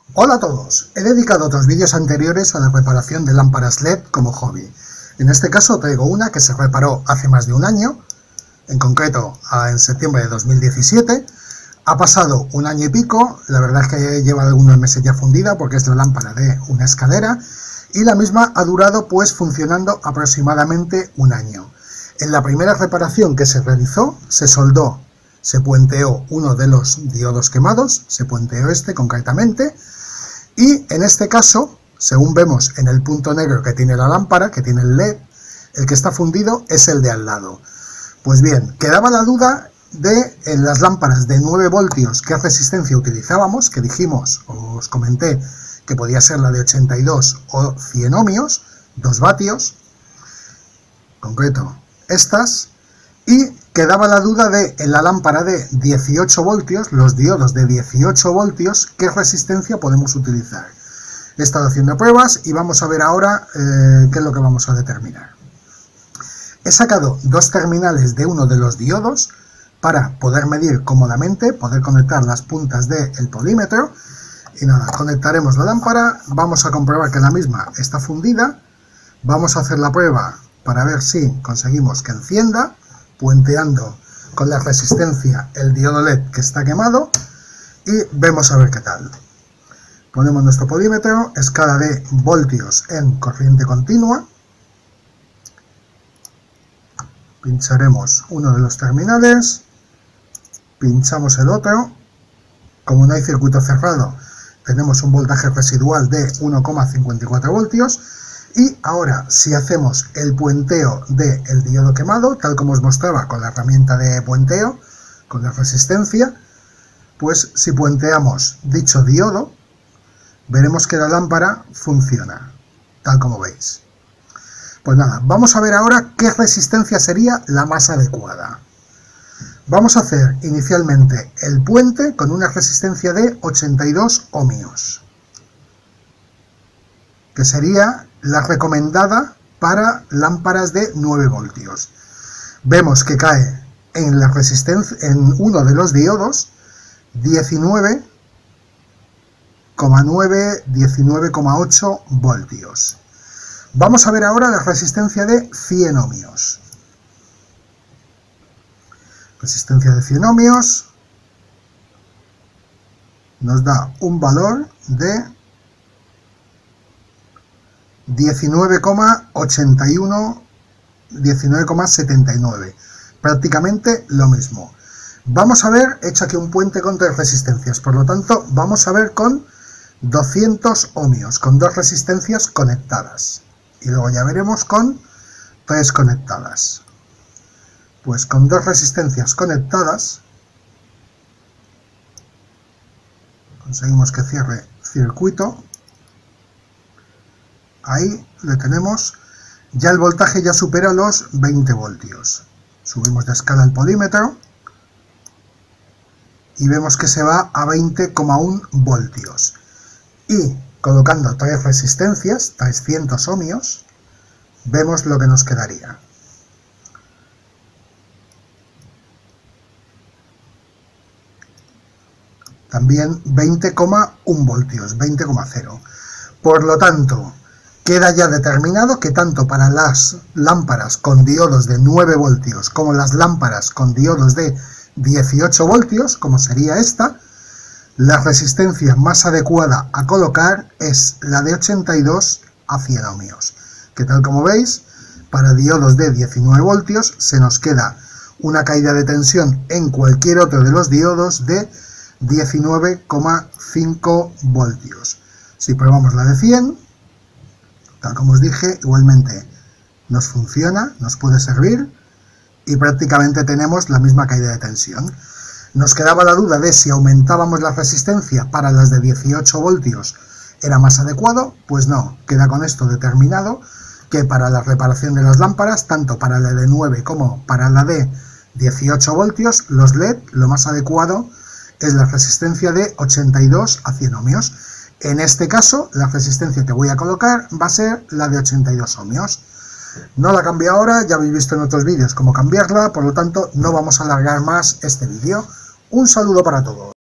Hola a todos, he dedicado otros vídeos anteriores a la reparación de lámparas LED como hobby. En este caso traigo una que se reparó hace más de un año, en concreto en septiembre de 2017. Ha pasado un año y pico, la verdad es que lleva algunos meses ya fundida porque es la lámpara de una escalera y la misma ha durado pues funcionando aproximadamente un año. En la primera reparación que se realizó se soldó, se puenteó uno de los diodos quemados, se puenteó este concretamente. Y en este caso, según vemos en el punto negro que tiene la lámpara, que tiene el LED, el que está fundido es el de al lado. Pues bien, quedaba la duda de en las lámparas de 9 voltios qué resistencia utilizábamos, que dijimos, os comenté, que podía ser la de 82 o 100 ohmios, 2 vatios, en concreto estas, y quedaba la duda de en la lámpara de 18 voltios, los diodos de 18 voltios, qué resistencia podemos utilizar. He estado haciendo pruebas y vamos a ver ahora qué es lo que vamos a determinar. He sacado dos terminales de uno de los diodos para poder medir cómodamente, poder conectar las puntas del polímetro. Y nada, conectaremos la lámpara, vamos a comprobar que la misma está fundida, vamos a hacer la prueba para ver si conseguimos que encienda, puenteando con la resistencia el diodo LED que está quemado, y vemos a ver qué tal. Ponemos nuestro polímetro, escala de voltios en corriente continua, pincharemos uno de los terminales, pinchamos el otro. Como no hay circuito cerrado, tenemos un voltaje residual de 1,54 voltios. Y ahora, si hacemos el puenteo del diodo quemado, tal como os mostraba con la herramienta de puenteo, con la resistencia, pues si puenteamos dicho diodo, veremos que la lámpara funciona, tal como veis. Pues nada, vamos a ver ahora qué resistencia sería la más adecuada. Vamos a hacer inicialmente el puente con una resistencia de 82 ohmios, que sería la recomendada para lámparas de 9 voltios. Vemos que cae en la resistencia, en uno de los diodos, 19,9, 19,8 voltios. Vamos a ver ahora la resistencia de 100 ohmios. Resistencia de 100 ohmios nos da un valor de 19,81, 19,79, prácticamente lo mismo. Vamos a ver, he hecho aquí un puente con 3 resistencias, por lo tanto vamos a ver con 200 ohmios, con 2 resistencias conectadas, y luego ya veremos con 3 conectadas. Pues con 2 resistencias conectadas conseguimos que cierre circuito. Ahí le tenemos, ya el voltaje ya supera los 20 voltios. Subimos de escala el polímetro y vemos que se va a 20,1 voltios. Y colocando 3 resistencias, 300 ohmios, vemos lo que nos quedaría. También 20,1 voltios, 20,0. Por lo tanto, queda ya determinado que tanto para las lámparas con diodos de 9 voltios como las lámparas con diodos de 18 voltios, como sería esta, la resistencia más adecuada a colocar es la de 82 a 100 ohmios, que tal como veis, para diodos de 19 voltios se nos queda una caída de tensión en cualquier otro de los diodos de 19,5 voltios. Si probamos la de 100, tal como os dije, igualmente nos funciona, nos puede servir y prácticamente tenemos la misma caída de tensión. Nos quedaba la duda de si aumentábamos la resistencia para las de 18 voltios era más adecuado. Pues no, queda con esto determinado que para la reparación de las lámparas, tanto para la de 9 como para la de 18 voltios, los LED, lo más adecuado es la resistencia de 82 a 100 ohmios. En este caso, la resistencia que voy a colocar va a ser la de 82 ohmios. No la cambio ahora, ya habéis visto en otros vídeos cómo cambiarla, por lo tanto no vamos a alargar más este vídeo. Un saludo para todos.